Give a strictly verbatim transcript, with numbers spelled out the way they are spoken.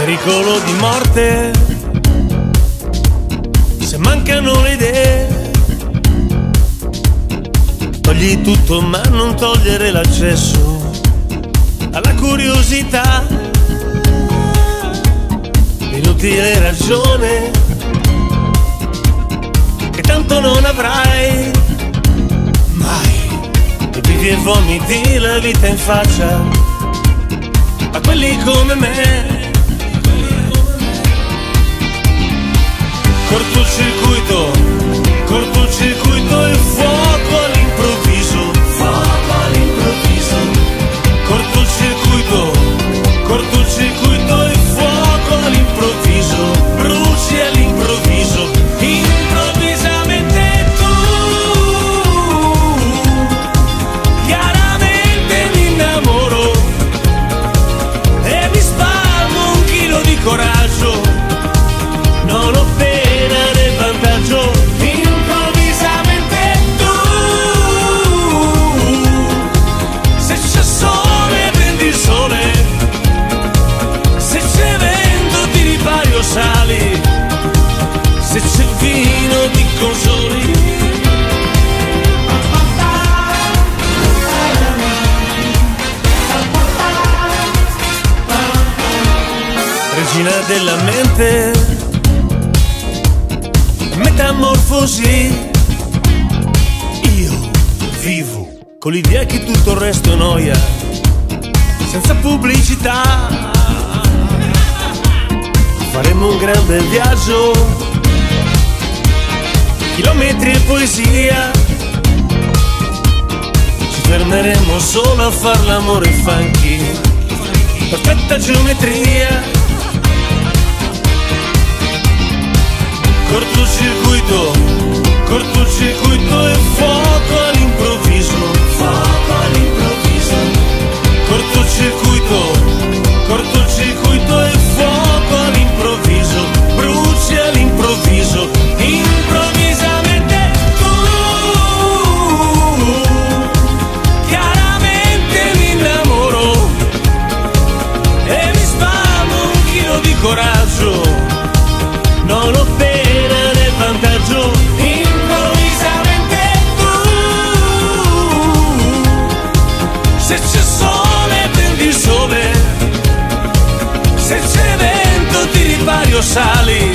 pericolo di morte, se mancano le idee, togli tutto ma non togliere l'accesso alla curiosità, l'inutile ragione che tanto non avrai mai, e vivi e vomiti la vita in faccia a quelli come me. Cortocircuito, cortocircuito e fuoco all'improvviso, fuoco all'improvviso. Cortocircuito, cortocircuito e fuoco all'improvviso, bruci all'improvviso, improvvisamente tu, chiaramente mi innamoro e mi spalmo un chilo di coraggio, non ho pena né vantaggio, improvvisamente tu, se c'è sole prendi il sole, se c'è vento ti ripari o sali, se c'è vino ti consoli. Regina della mente, metamorfosi, io vivo con l'idea che tutto il resto è noia, senza pubblicità. Faremo un grande viaggio, chilometri e poesia, ci fermeremo solo a far l'amore funky, perfetta geometria. Cortocircuito, cortocircuito e fuoco all'improvviso, fuoco all'improvviso. Cortocircuito, cortocircuito e fuoco all'improvviso, bruci all'improvviso, improvvisamente tu, chiaramente mi innamoro e mi spalmo un chilo di coraggio, non ho pena né vantaggio, improvvisamente tu, se c'è sole prendi il sole, se c'è vento ti ripari o sali,